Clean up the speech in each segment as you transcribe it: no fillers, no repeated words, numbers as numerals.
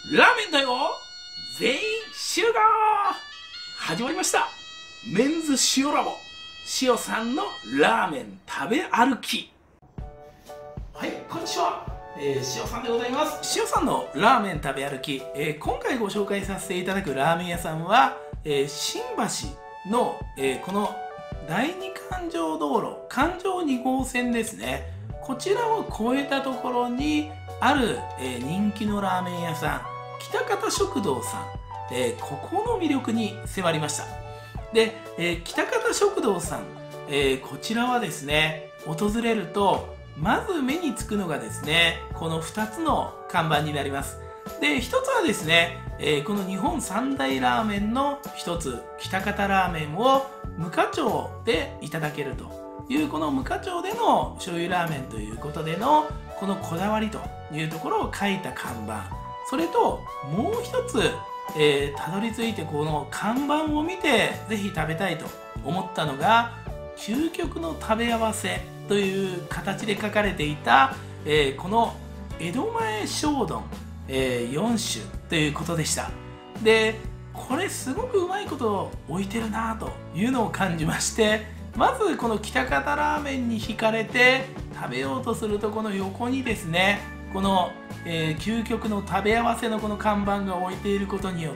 ラーメンだよ全員集合始まりました。メンズ塩ラボ塩さんのラーメン食べ歩き。はい、こんにちは、塩さんでございます。塩さんのラーメン食べ歩き、今回ご紹介させていただくラーメン屋さんは、新橋の、この第二環状道路環状2号線ですね。こちらを越えたところにある、人気のラーメン屋さん、北方食堂さん、ここの魅力に迫りました。で、北方食堂さん、こちらはですね、訪れるとまず目につくのがですね、この2つの看板になります。で、1つはですね、この日本三大ラーメンの1つ、北方ラーメンを無課長でいただけるという、この無課長での醤油ラーメンということでのこのこだわりというところを書いた看板、それともう一つ、たどり着いてこの看板を見てぜひ食べたいと思ったのが、究極の食べ合わせという形で書かれていた、この江戸前小丼、4種ということでした。で、これすごくうまいことを置いてるなというのを感じまして、まずこの北方ラーメンに惹かれて食べようとすると、この横にですね、この、究極の食べ合わせのこの看板が置いていることによって、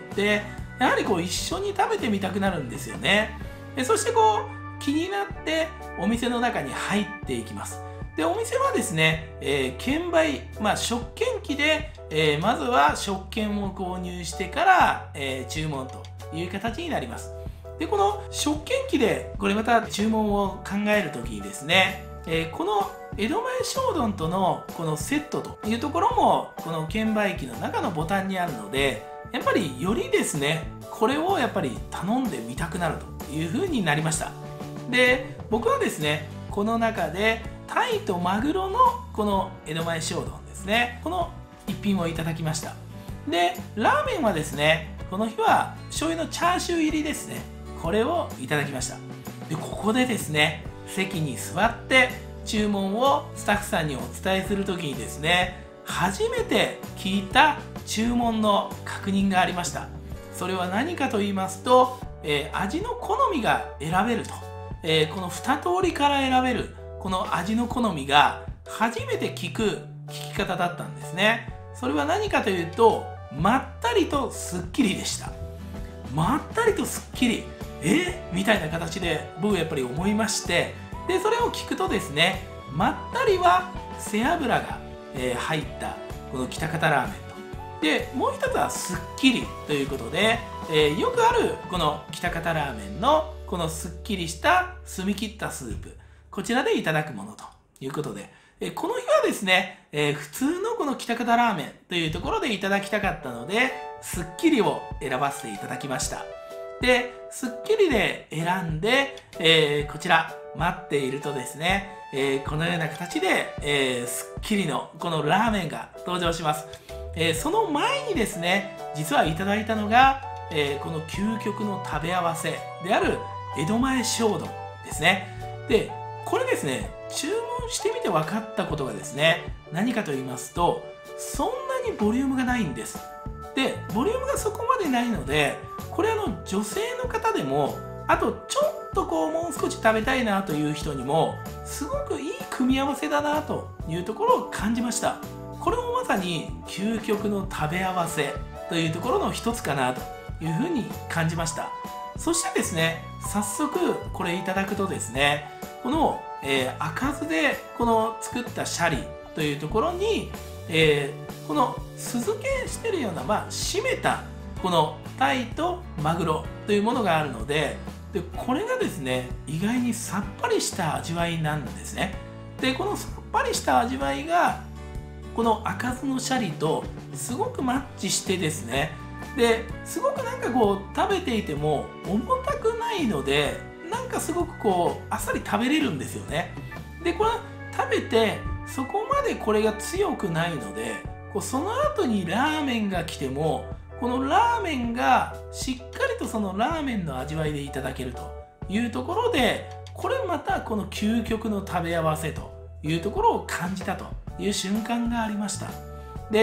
やはりこう一緒に食べてみたくなるんですよね。そしてこう気になってお店の中に入っていきます。で、お店はですね、券売、食券機で、まずは食券を購入してから、注文という形になります。で、この食券機でこれまた注文を考えるときにですね、この江戸前小丼とのこのセットというところもこの券売機の中のボタンにあるので、やっぱりよりですね、これをやっぱり頼んでみたくなるという風になりました。で、僕はですね、この中でタイとマグロのこの江戸前小丼ですね、この一品をいただきました。で、ラーメンはですね、この日は醤油のチャーシュー入りですね、これをいただきました。で、ここでですね、席に座って注文をスタッフさんにお伝えするときにですね、初めて聞いた注文の確認がありました。それは何かと言いますと、味の好みが選べると、この2通りから選べるこの味の好みが初めて聞く聞き方だったんですね。それは何かというと、まったりとすっきりでした。まったりとすっきり、みたいな形で僕はやっぱり思いまして、でそれを聞くとですね、まったりは背脂が、入ったこの北方ラーメンと、でもう一つはすっきりということで、よくあるこの北方ラーメンのこのすっきりした澄み切ったスープ、こちらでいただくものということで、この日はですね、普通のこの北方ラーメンというところでいただきたかったので、すっきりを選ばせていただきました。で、すっきりで選んで、こちら待っているとですね、このような形で、すっきりのこのラーメンが登場します。その前にですね、実はいただいたのが、この究極の食べ合わせである江戸前小丼ですね。で、これですね、注文してみて分かったことがですね、何かと言いますと、そんなにボリュームがないんです。で、ボリュームがそこまでないので、これ女性の方でも、あとちょっとこうもう少し食べたいなという人にもすごくいい組み合わせだなというところを感じました。これもまさに究極の食べ合わせというところの一つかなというふうに感じました。そしてですね、早速これいただくとですね、この、赤酢でこの作ったシャリというところに、この酢漬けしてるような、締めたこのタイとマグロというものがあるので、これがですね、意外にさっぱりした味わいなんですね。で、このさっぱりした味わいがこの赤酢のシャリとすごくマッチしてですね、ですごくなんかこう食べていても重たくないので、なんかすごくこうあっさり食べれるんですよね。で、これ食べてそこまでこれが強くないので、その後にラーメンが来ても、このラーメンがしっかりとそのラーメンの味わいでいただけるというところで、これまたこの究極の食べ合わせというところを感じたという瞬間がありました。で、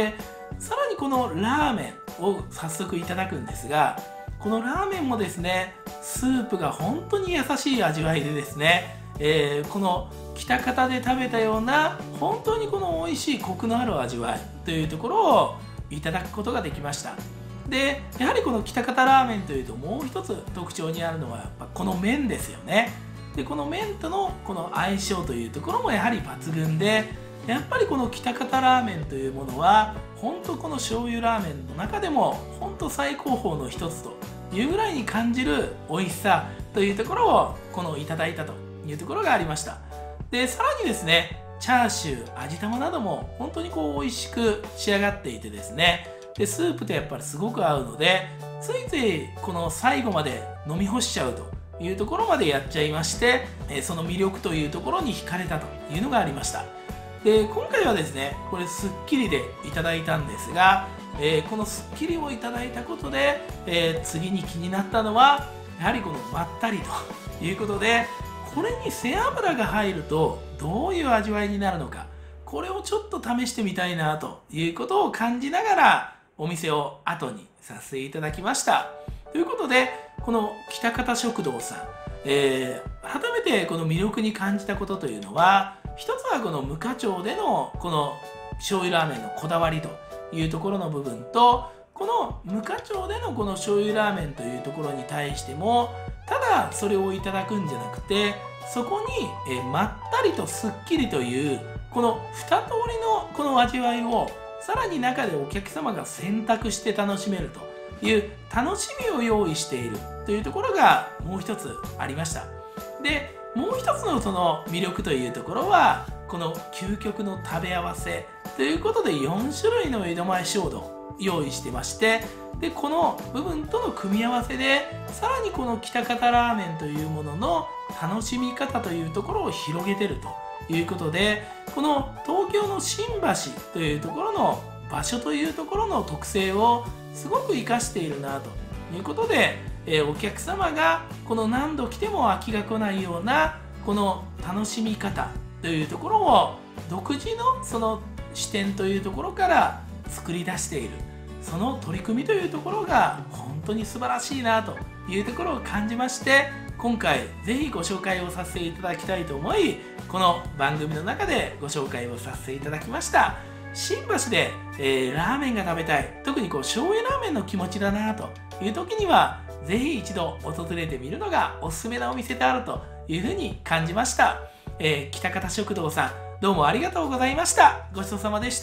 さらにこのラーメンを早速いただくんですが、このラーメンもですね、スープが本当に優しい味わいでですね、この喜多方で食べたような本当にこの美味しいコクのある味わいというところをいただくことができました。でやはりこの喜多方ラーメンというともう一つ特徴にあるのはやっぱこの麺ですよね。でこの麺とのこの相性というところもやはり抜群で、やっぱりこの喜多方ラーメンというものは本当この醤油ラーメンの中でも本当最高峰の一つというぐらいに感じる美味しさというところをこのいただいたというところがありました。でさらにですね、チャーシュー、味玉なども本当にこう美味しく仕上がっていてですね、でスープとやっぱりすごく合うので、ついついこの最後まで飲み干しちゃうというところまでやっちゃいまして、その魅力というところに惹かれたというのがありました。で今回はですね、これスッキリでいただいたんですが、このスッキリをいただいたことで、次に気になったのはやはりこのまったりということで、これに背脂が入るとどういう味わいになるのか、これをちょっと試してみたいなということを感じながらお店を後にさせていただきました。ということでこの喜多方食堂さん、改めてこの魅力に感じたことというのは、一つはこの無課長でのこの醤油ラーメンのこだわりというところの部分と、この無課長でのこの醤油ラーメンというところに対しても、ただそれをいただくんじゃなくて、そこにまったりとすっきりというこの2通りのこの味わいをさらに中でお客様が選択して楽しめるという楽しみを用意しているというところがもう一つありました。でもう一つのその魅力というところは、この究極の食べ合わせということで4種類の江戸前衝動を用意してまして、でこの部分との組み合わせでさらにこの喜多方ラーメンというものの楽しみ方というところを広げてるということで、この東京の新橋というところの場所というところの特性をすごく生かしているなということで、お客様がこの何度来ても飽きが来ないようなこの楽しみ方というところを独自のその視点というところから作り出している、その取り組みというところが本当に素晴らしいなというところを感じまして、今回ぜひご紹介をさせていただきたいと思い、この番組の中でご紹介をさせていただきました。新橋で、ラーメンが食べたい、特にこう醤油ラーメンの気持ちだなという時にはぜひ一度訪れてみるのがおすすめなお店であるというふうに感じました。喜多方食堂さん、どうもありがとうございました。ごちそうさまでした。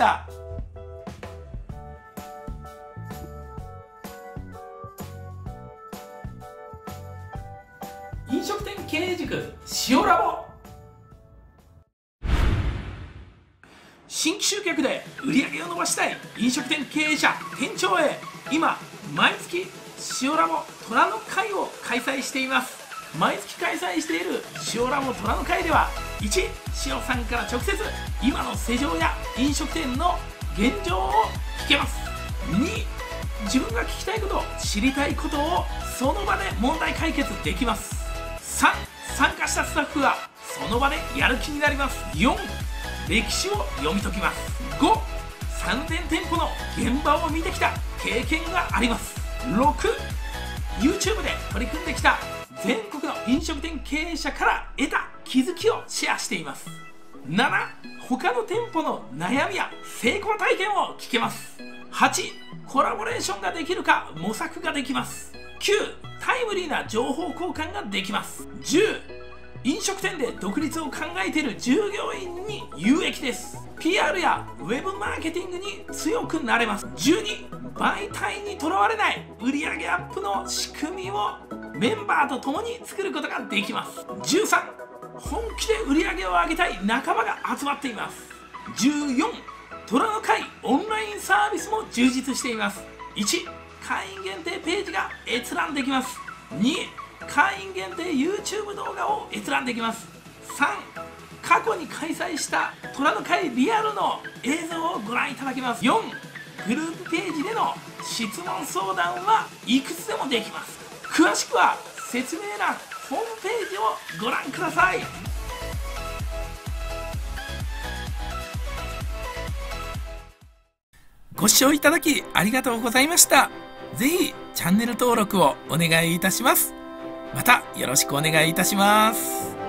飲食店経営塾塩ラボ、新規集客で売り上げを伸ばしたい飲食店経営者店長へ、今毎月塩ラボ虎の会を開催しています。毎月開催している塩ラボ虎の会では、1、塩さんから直接今の世情や飲食店の現状を聞けます。2、自分が聞きたいこと、知りたいことをその場で問題解決できます。3、参加したスタッフがその場でやる気になります。4、歴史を読み解きます。5、3000店舗の現場を見てきた経験があります。6、YouTube で取り組んできた全国の飲食店経営者から得た気づきをシェアしています。7、他の店舗の悩みや成功体験を聞けます。8、コラボレーションができるか模索ができます。9、タイムリーな情報交換ができます。10、飲食店で独立を考えている従業員に有益です。 PR やウェブマーケティングに強くなれます。12、媒体にとらわれない売上アップの仕組みをメンバーと共に作ることができます。13、本気で売り上げを上げたい仲間が集まっています。14、虎の会オンラインサービスも充実しています。1、会員限定ページが閲覧できます。2、会員限定 YouTube 動画を閲覧できます。3、過去に開催した虎の会リアルの映像をご覧いただけます。4、グループページでの質問相談はいくつでもできます。詳しくは説明欄ホームページをご覧ください。 ご視聴いただきありがとうございました。ぜひチャンネル登録をお願いいたします。またよろしくお願いいたします。